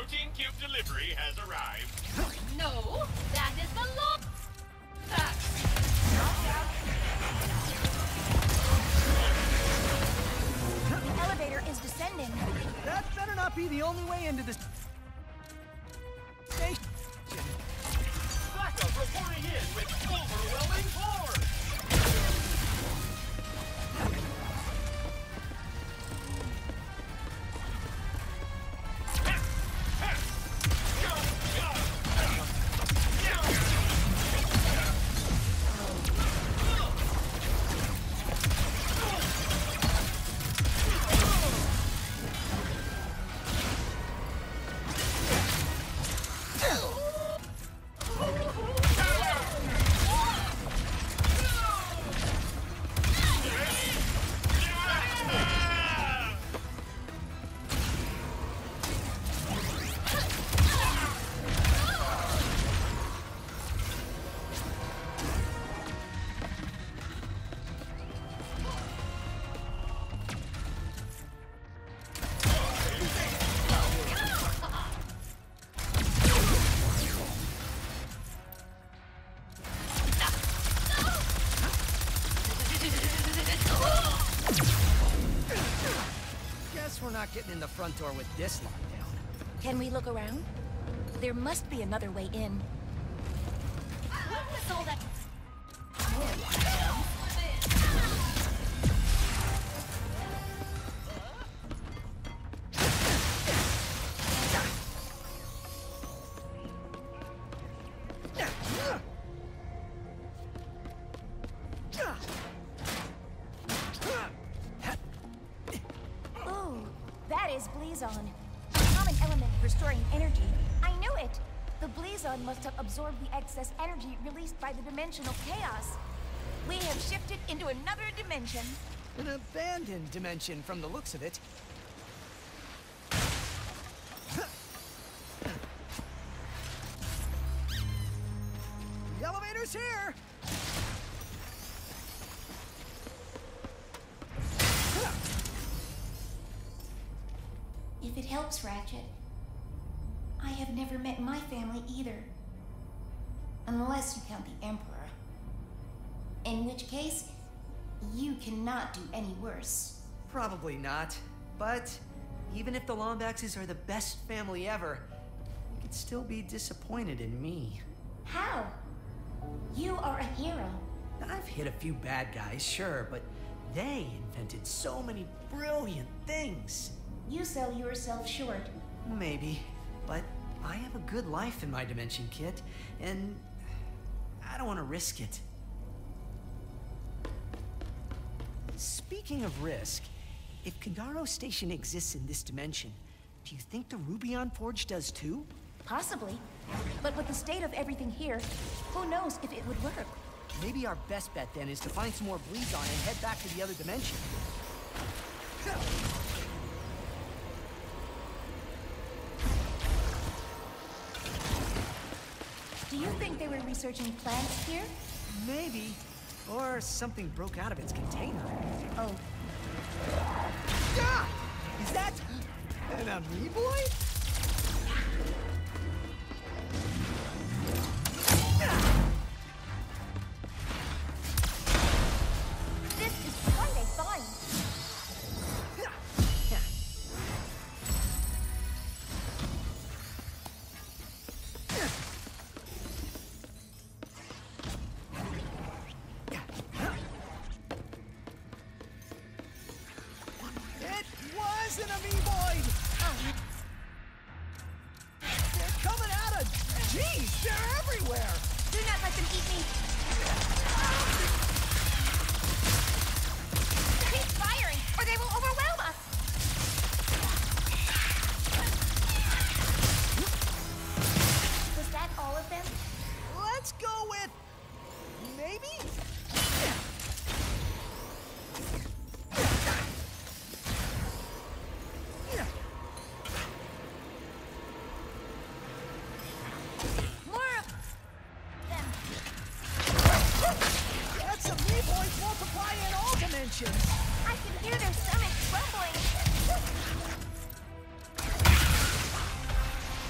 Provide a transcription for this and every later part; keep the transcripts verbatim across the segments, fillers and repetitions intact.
protein cube delivery has arrived. No, that is the law. The elevator is descending. That better not be the only way into this station. Backup reporting in with overwhelming force. We're not getting in the front door with this lockdown. Can we look around? There must be another way in. What was all that? Blazon. A common element for storing energy. I knew it! The Blazon must have absorbed the excess energy released by the dimensional chaos. We have shifted into another dimension. An abandoned dimension from the looks of it. The elevator's here! If it helps, Ratchet, I have never met my family either. Unless you count the Emperor. In which case, you cannot do any worse. Probably not. But even if the Lombaxes are the best family ever, you could still be disappointed in me. How? You are a hero. I've hit a few bad guys, sure, but they invented so many brilliant things. You sell yourself short. Maybe, but I have a good life in my dimension, Kit, and I don't want to risk it. Speaking of risk, if Kagaro Station exists in this dimension, do you think the Rubion Forge does too? Possibly, but with the state of everything here, who knows if it would work? Maybe our best bet then is to find some more Blazon and head back to the other dimension. Do you think they were researching plants here? Maybe. Or something broke out of its container. Oh. Ah! Is that an amoeboid? This is quite a find. An amoeboid! Oh. They're coming at us! Jeez, they're everywhere! Do not let them eat me! Keep firing, or they will overwhelm us! Was that all of them? Let's go with... maybe? I can hear their stomachs rumbling.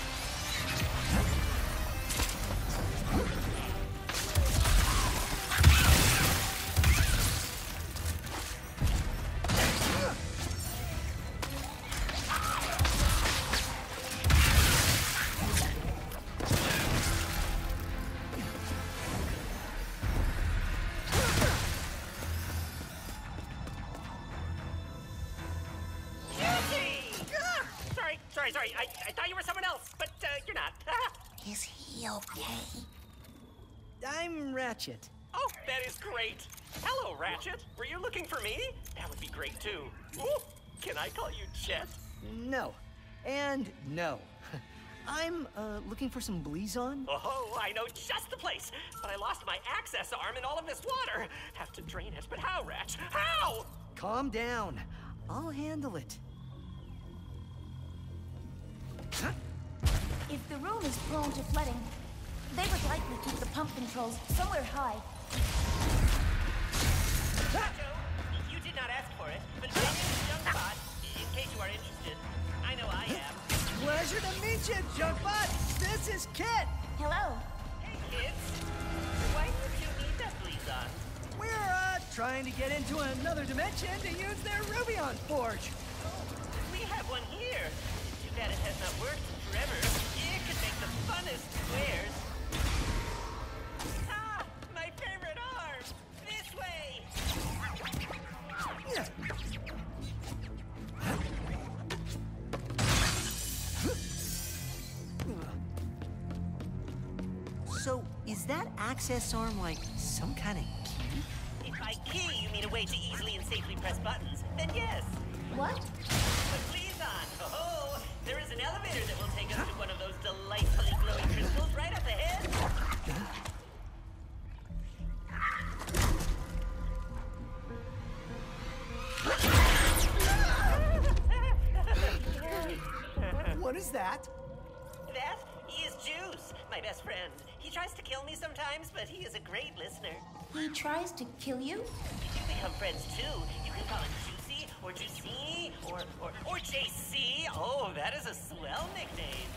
I, I thought you were someone else, but uh, you're not. Is he okay? I'm Ratchet. Oh, that is great. Hello, Ratchet. Were you looking for me? That would be great, too. Ooh, can I call you Chet? No. And no. I'm, uh, looking for some Blizon. Oh, I know just the place. But I lost my access arm in all of this water. Have to drain it, but how, Ratch? How? Calm down. I'll handle it. If the room is prone to flooding, they would likely keep the pump controls somewhere high. Joe, you did not ask for it, but my name is Junkbot, in case you are interested. I know I am. Pleasure to meet you, Junkbot. This is Kit. Hello. Hey, kids. Why would you need that Blizon? We're, uh, trying to get into another dimension to use their Rubion Forge. We have one here. Too bad it has not worked forever. It could make the funnest squares. Ah, my favorite arm. This way. So, is that access arm like some kind of key? If by key you mean a way to easily and safely press buttons, then yes. What? But please on. Oh, there is an elevator that will take us to one of those delightfully glowing crystals right up ahead. What is that? That is Juice, my best friend. He tries to kill me sometimes, but he is a great listener. He tries to kill you? If you become friends too, you can call him Juicy, or Juicy, or, or, or J C. Oh, that is a swell nickname.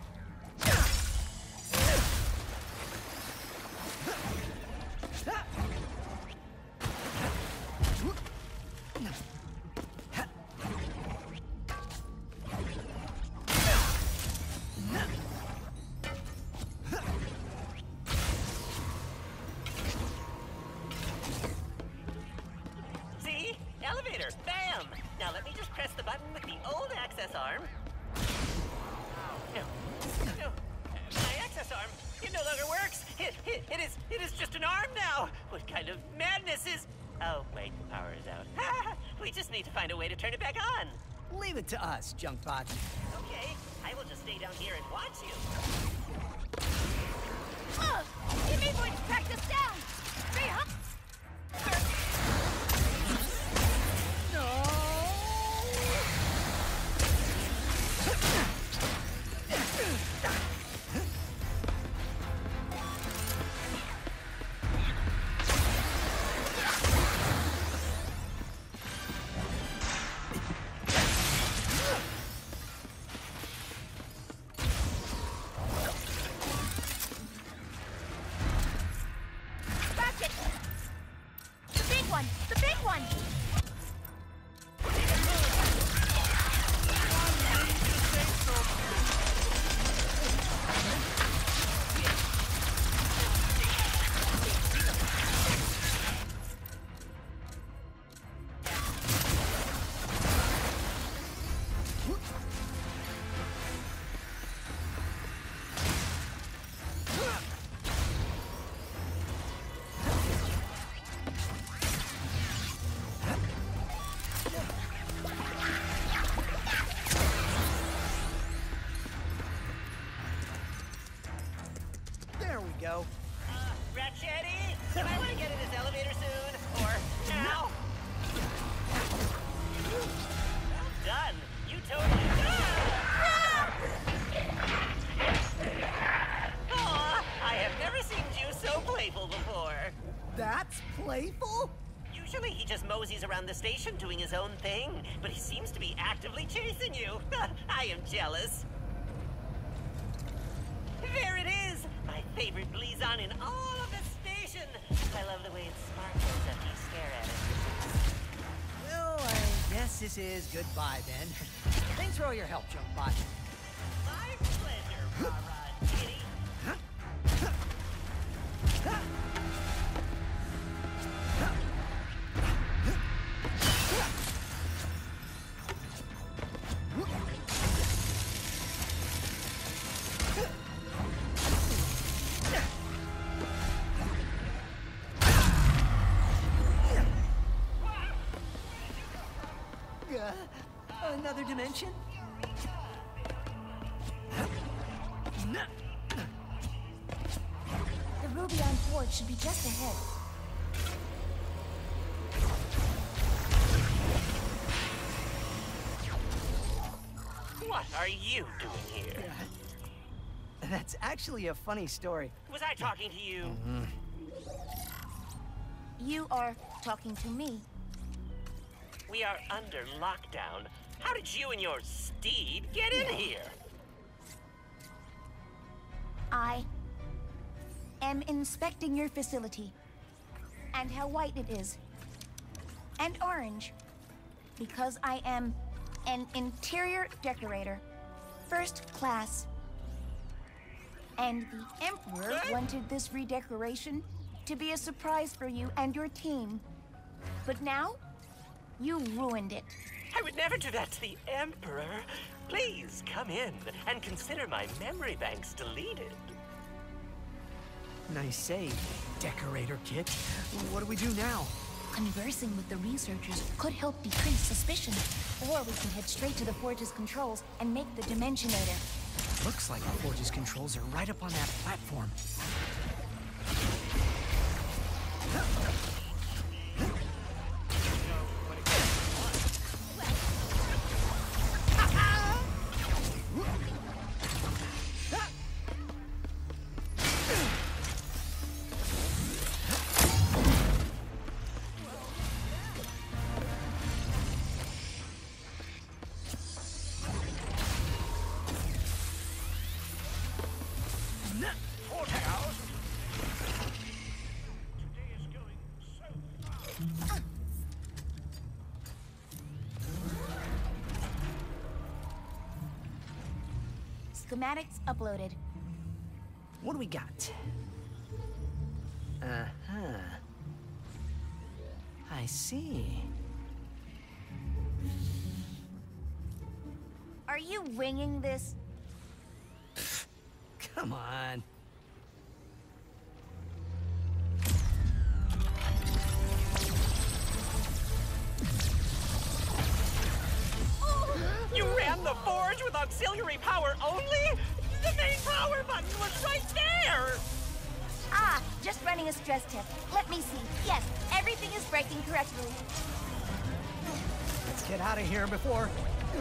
See? Elevator. Bam! Now let me just press the button with the old access arm. No. No. My access arm, it no longer works. It, it, it is, it is just an arm now. What kind of madness is... Oh, wait, the power is out. We just need to find a way to turn it back on. Leave it to us, Junkbot. Okay, I will just stay down here and watch you. Oh, you may want to track this down. Hurry up. Ratchet! The big one! The big one! There we go. Uh, Ratchetti, you might want to get in this elevator soon, or now. Well done. You totally... Aw, I have never seen you so playful before. That's playful? Usually he just moseys around the station doing his own thing, but he seems to be actively chasing you. I am jealous. There it is! My favorite Blizon in all of the station! I love the way it sparkles after you stare at it. Well, I guess this is goodbye then. Thanks for all your help, Junkbot. My pleasure, Rah-Rah Kitty. another dimension? The Rubion Forge should be just ahead. What are you doing here? That's actually a funny story. Was I talking to you? You are talking to me. We are under lockdown. How did you and your steed get in here? I am inspecting your facility and how white it is and orange because I am an interior decorator, first class. And the Emperor What? wanted this redecoration to be a surprise for you and your team. But now, you ruined it. I would never do that to the Emperor. Please come in and consider my memory banks deleted. Nice save, Decorator Kit. What do we do now? Conversing with the researchers could help decrease suspicion. Or we can head straight to the Forge's controls and make the Dimensionator. Looks like the Forge's controls are right up on that platform. Schematics uploaded. What do we got? Uh-huh. I see. Are you winging this? Come on. You ran the forge with auxiliary power only? The main power button was right there! Ah, just running a stress test. Let me see. Yes, everything is breaking correctly. Let's get out of here before...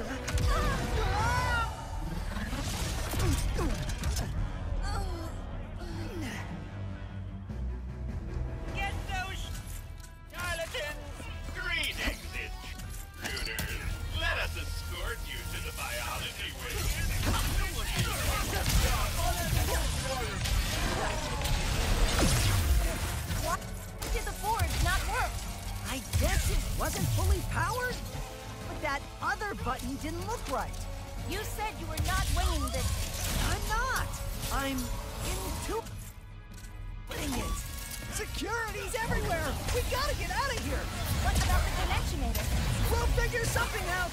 Get those charlatans! Greetings, intruders. Let us escort you to the biology wing. What did the forge not work? I guess it wasn't fully powered? But that other button didn't look right. You said you were not winging this. I'm not! I'm into... it! Security's everywhere! We gotta get out of here! What about the Dimensionator? We'll figure something out!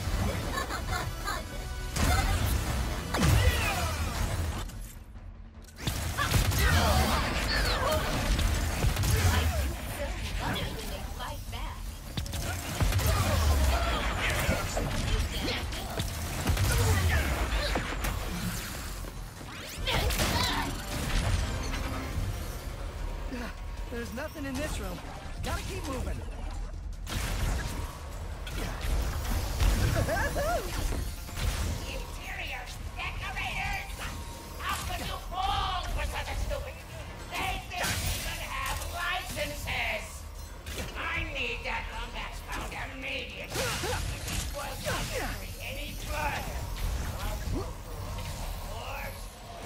There's nothing in this room. Gotta keep moving. Interior decorators! How could you fall for such a stupid... They didn't even have licenses! I need that Lumbax found immediately. It was not carry any further. Of course,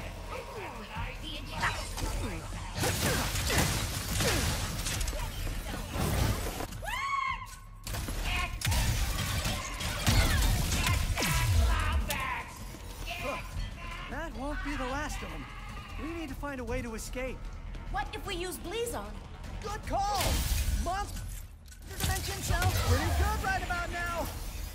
That won't be the last of them. We need to find a way to escape. What if we use Blizon? Good call! Monster Dimension sounds pretty good right about now!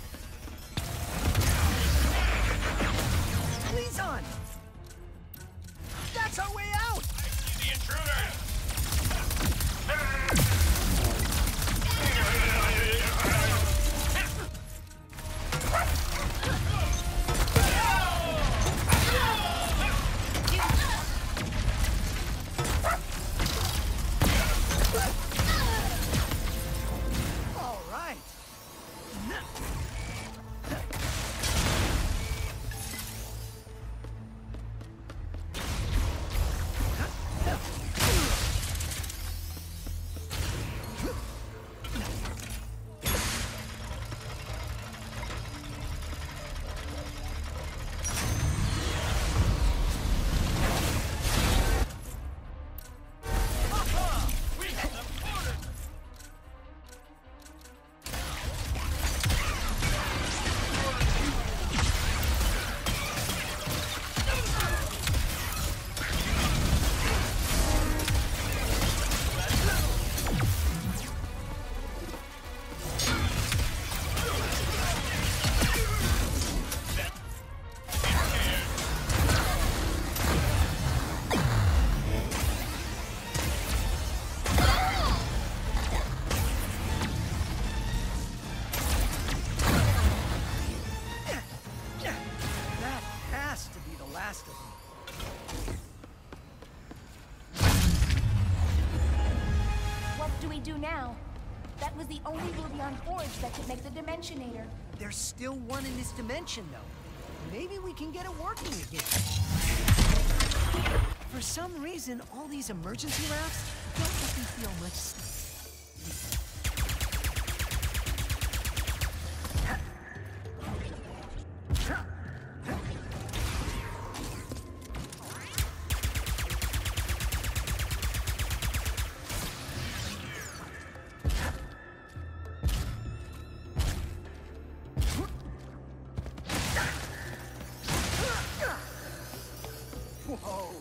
Please on! That's our way out! I see the intruders! we do now. That was the only Ruby on Forge that could make the Dimensionator. There's still one in this dimension, though. Maybe we can get it working again. For some reason, all these emergency rafts don't let me feel much... Whoa!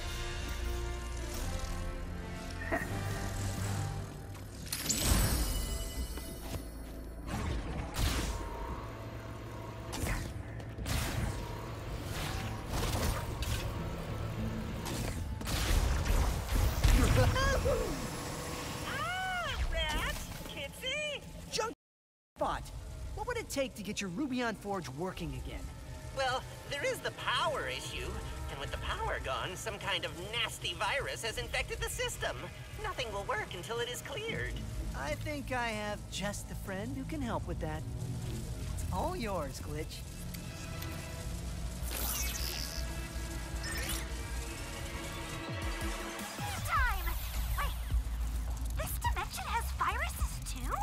Ah, Rat! Kitsy! Junk bot! What would it take to get your Ruby on Forge working again? Well, there is the power issue. And with the power gone, some kind of nasty virus has infected the system. Nothing will work until it is cleared. I think I have just the friend who can help with that. It's all yours, Glitch. Time! Wait, this dimension has viruses too?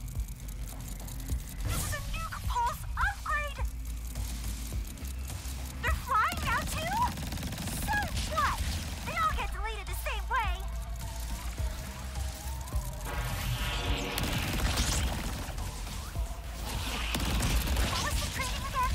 This is a nuke pulse upgrade! They're flying now too? So what? They all get deleted the same way. What was the training again?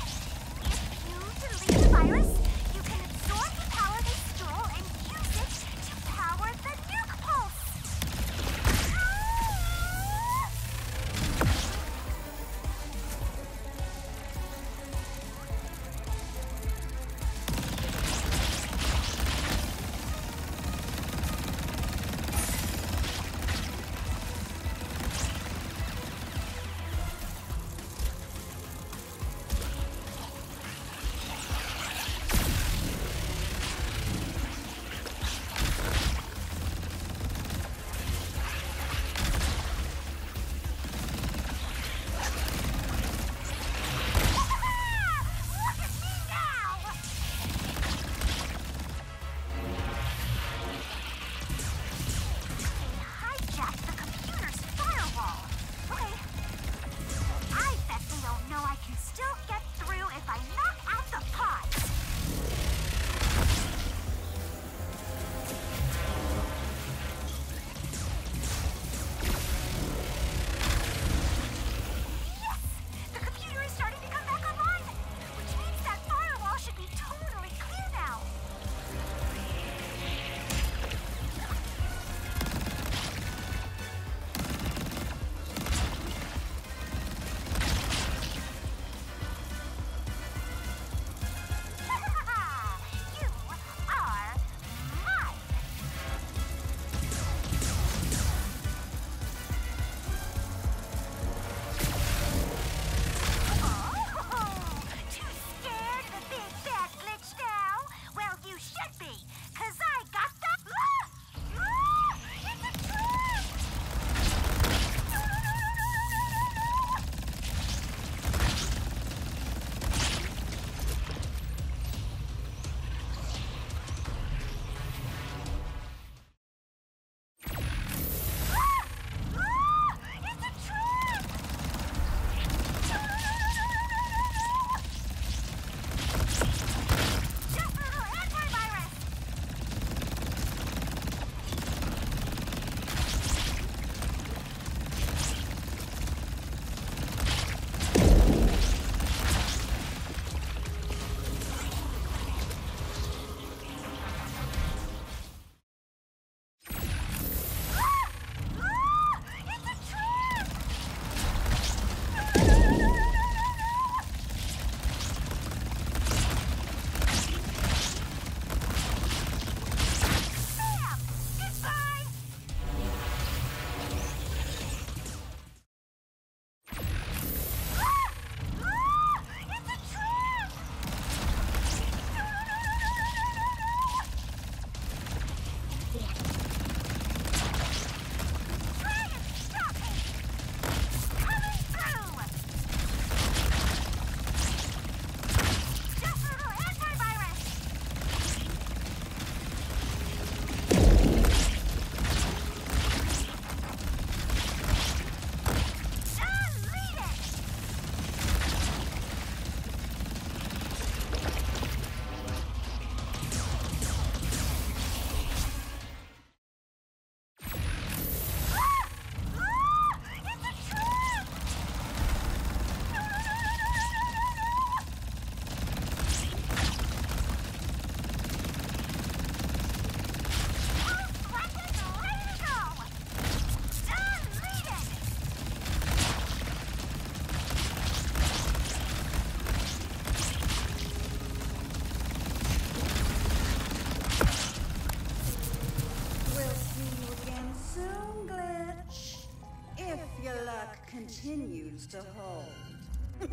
soon, Glitch. If your luck continues to hold.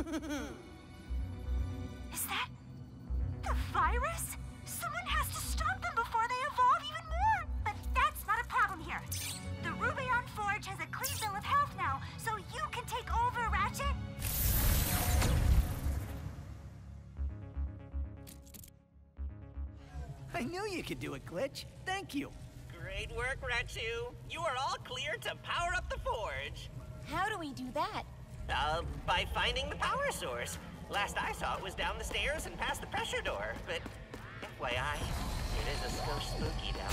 Is that the virus? Someone has to stop them before they evolve even more. But that's not a problem here. The Rubion Forge has a clean bill of health now, so you can take over, Ratchet. I knew you could do it, Glitch. Thank you. Great work, Ratchet. You are all clear to power up the forge. How do we do that? Uh, by finding the power source. Last I saw it was down the stairs and past the pressure door, but F Y I, it is a skosh spooky down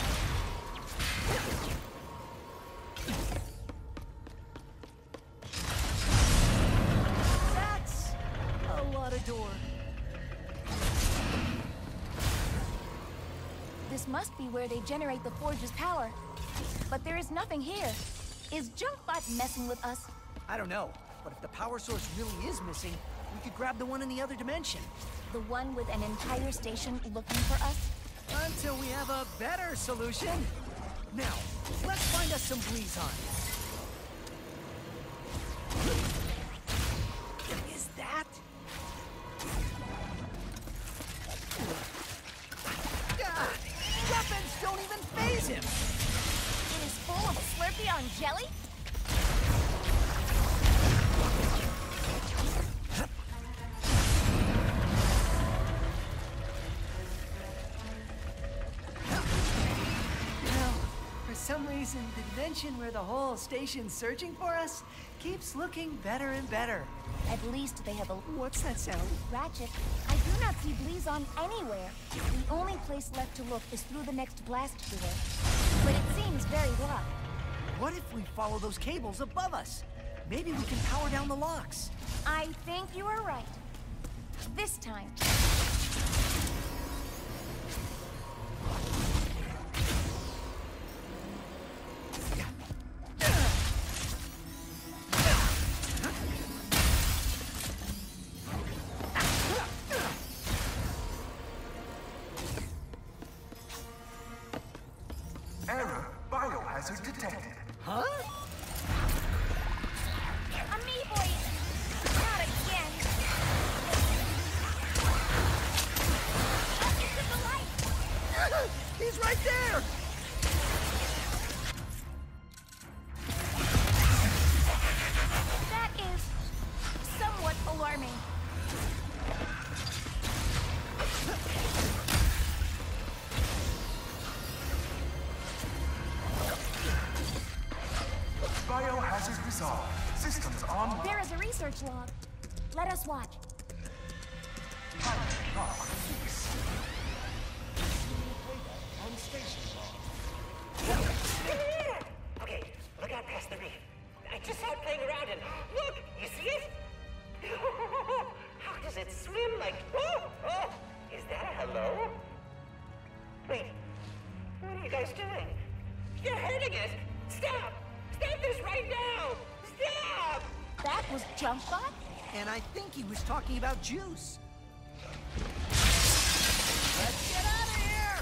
there. That's a lot of door. This must be where they generate the forge's power. But there is nothing here. Is Junkbot messing with us? I don't know, but if the power source really is missing, we could grab the one in the other dimension. The one with an entire station looking for us? Until we have a better solution. Now, let's find us some Blizon. Is that? Ah, weapons don't even faze him. It is full of Slurpee on jelly? For some reason, the dimension where the whole station's searching for us keeps looking better and better. At least they have a... What's that sound? Ratchet, I do not see Blizon anywhere. The only place left to look is through the next blast door. But it seems very locked. What if we follow those cables above us? Maybe we can power down the locks. I think you are right. This time. Error. Biohazard detected. Huh? Amoeboid! Not again! Focus of the light! He's right there! That is somewhat alarming. Biohazard resolved. Systems on. There is a research log. Let us watch. Pilot lock release. On station Okay, look out past the reef. I just saw it playing around and look, you see it? How does it swim like? Oh, oh, is that a hello? Wait, what are you guys doing? You're hurting it. Stop! Stop this right now! Stop! That was Junkbot? And I think he was talking about juice. Let's get out of here!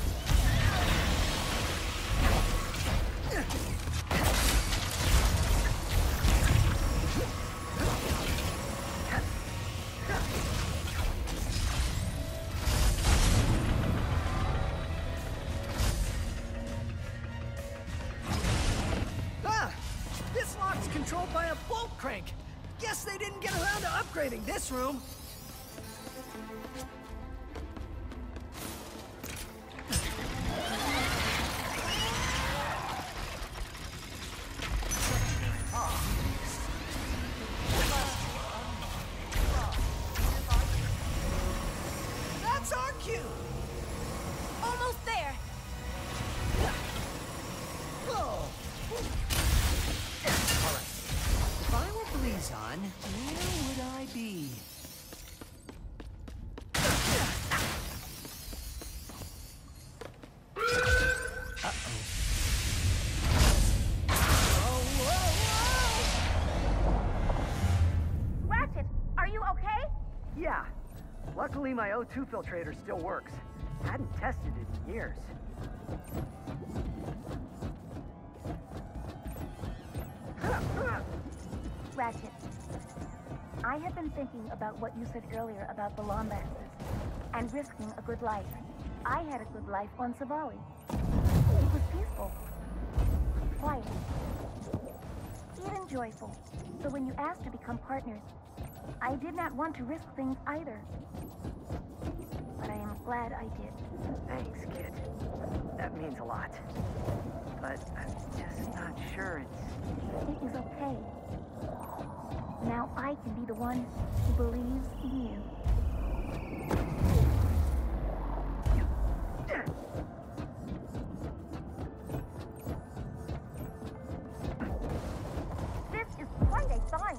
Ah! This lock's controlled by a bolt crank. Guess they didn't get around to upgrading this room. That's our cue. Almost there. Whoa. All right. If I were Blizon, where would I be? Ratchet, are you okay? Yeah. Luckily, my O two filtrator still works. Hadn't tested it in years. Ratchet. I have been thinking about what you said earlier about the Lombaxes and risking a good life. I had a good life on Savali. It was peaceful, quiet, even joyful. So when you asked to become partners, I did not want to risk things either. But I am glad I did. Thanks, kid. That means a lot. But I'm just not sure it's... It is okay. Now I can be the one who believes in you. This is quite a find.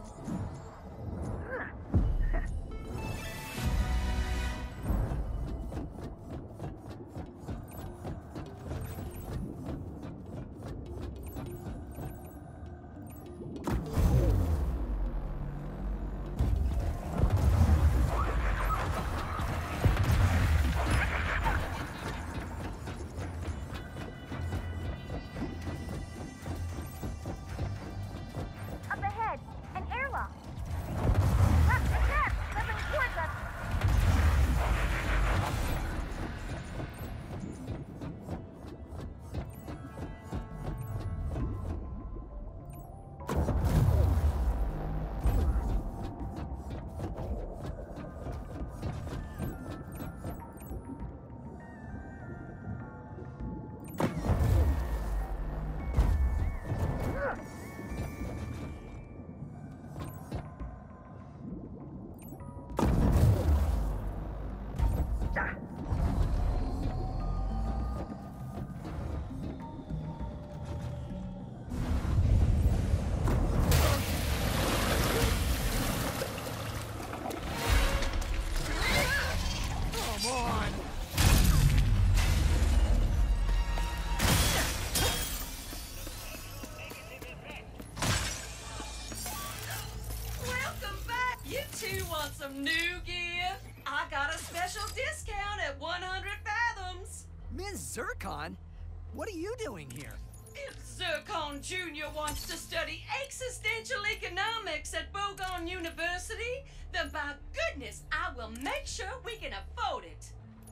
Some new gear. I got a special discount at one hundred fathoms. Miz Zircon? What are you doing here? If Zircon Junior wants to study existential economics at Bogon University, then by goodness, I will make sure we can afford it.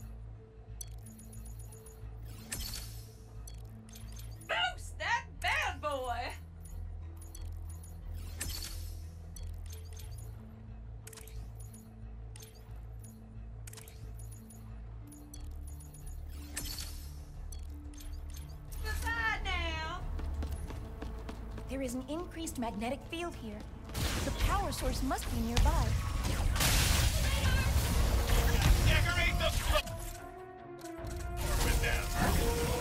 Boost that bad boy! There is an increased magnetic field here. The power source must be nearby. Decorate the floor with them.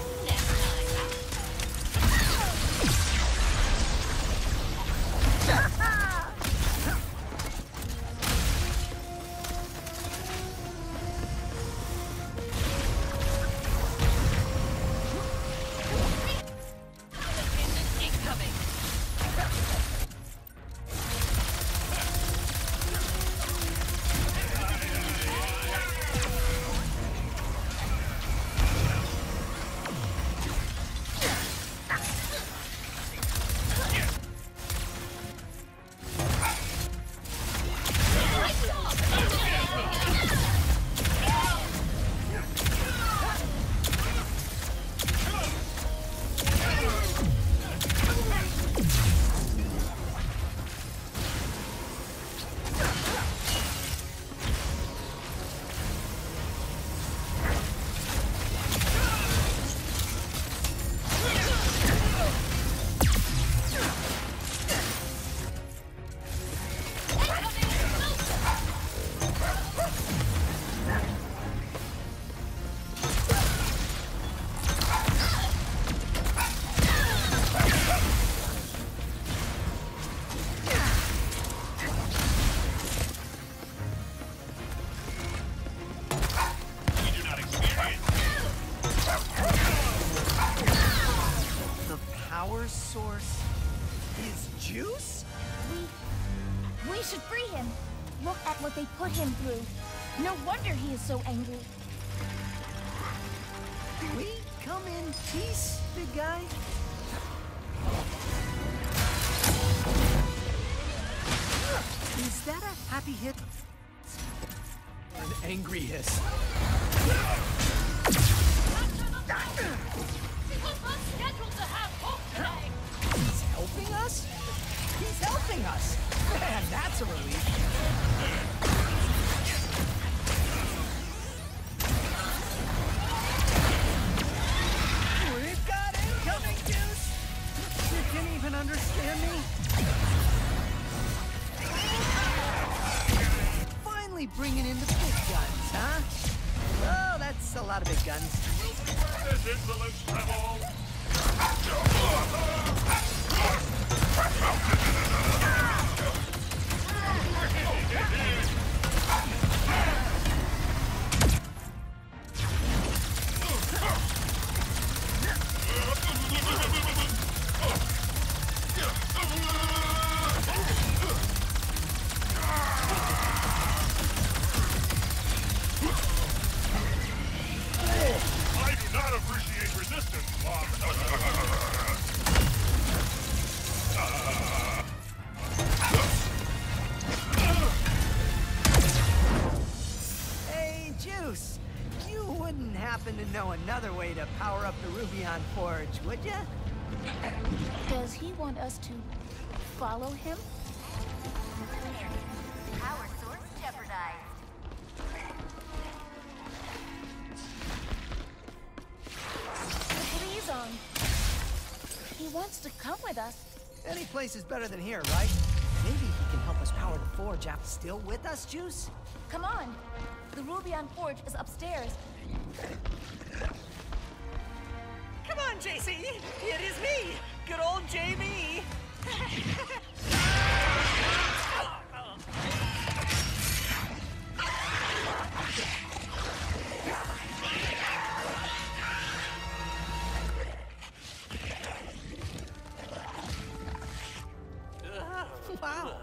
Source is juice? We... we should free him. Look at what they put him through. No wonder he is so angry. We come in peace, big guy? happy hit. An angry hiss. He's helping us? He's helping us! Man, that's a relief. We've got incoming juice! You can even understand me? Finally bringing in the big guns, huh? Oh, that's a lot of big guns. We'll see where this insolence travels. I do not appreciate resistance, Bob. Hey, Juice! You wouldn't happen to know another way to power up the Rubion Forge, would ya? Does he want us to follow him? Power source jeopardized. The breeze on. He wants to come with us. Any place is better than here, right? Maybe he can help us power the forge after. Still with us, Juice? Come on. The Rubion Forge is upstairs. Come on, J C! It is me! Good old J B! Wow.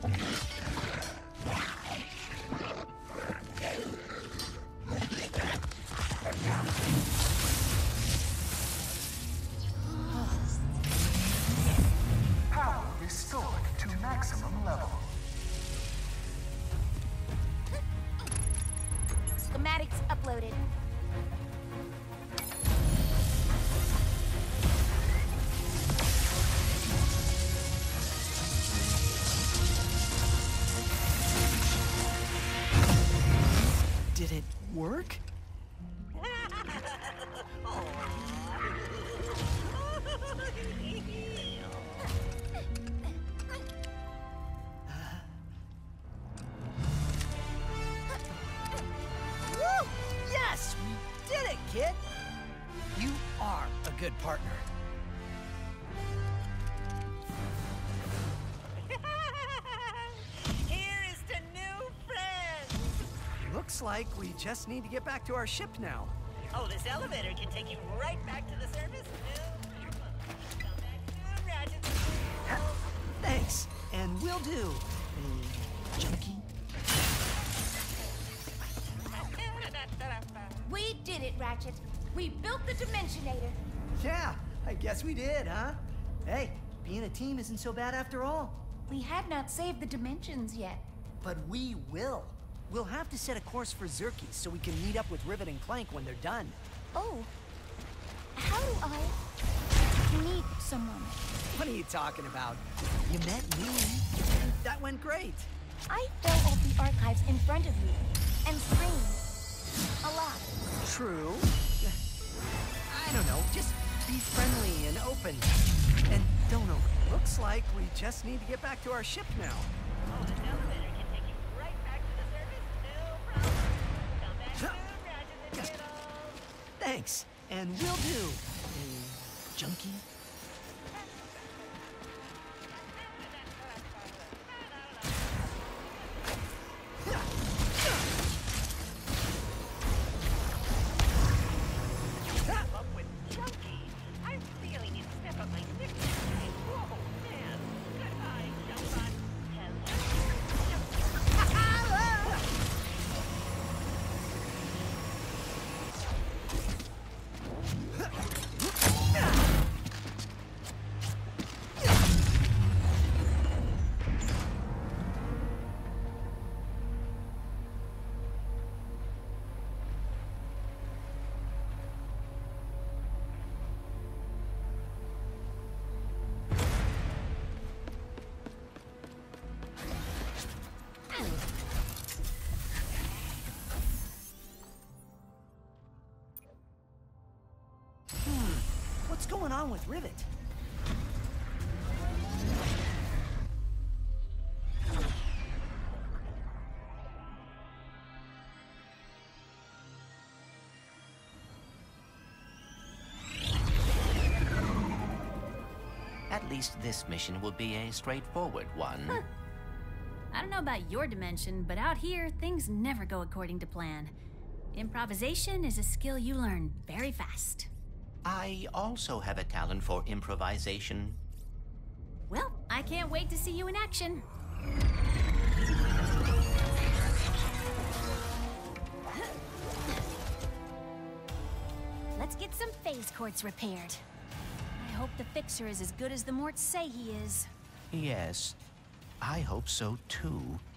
Power restored to maximum level. Schematics uploaded. Did it work? Woo! Yes! We did it, kid! You are a good partner. Here is to new friends! Looks like we just need to get back to our ship now. Oh, this elevator can take you right back to the surface? No. Come back to Ratchet. Thanks, and will do. Uh, junkie? We did it, Ratchet. We built the Dimensionator. Yeah, I guess we did, huh? Hey, being a team isn't so bad after all. We had not saved the dimensions yet. But we will. We'll have to set a course for Zerky so we can meet up with Rivet and Clank when they're done. Oh. How do I meet someone? What are you talking about? You met me. That went great. I fell off the archives in front of you and screamed. A lot. True. I don't know, just be friendly and open. And don't know, looks like we just need to get back to our ship now. Oh, this elevator can take you right back to the surface? No problem. Come back to Ratchet and get on. Thanks, and will do. Uh, junkie? Up with Junky. I really need to step up my nickname. Whoa, man. Goodbye, Jumpbot. wrong with Rivet? At least this mission will be a straightforward one. Huh. I don't know about your dimension, but out here, things never go according to plan. Improvisation is a skill you learn very fast. I also have a talent for improvisation. Well, I can't wait to see you in action. Let's get some phase courts repaired. I hope the fixer is as good as the Morts say he is. Yes, I hope so too.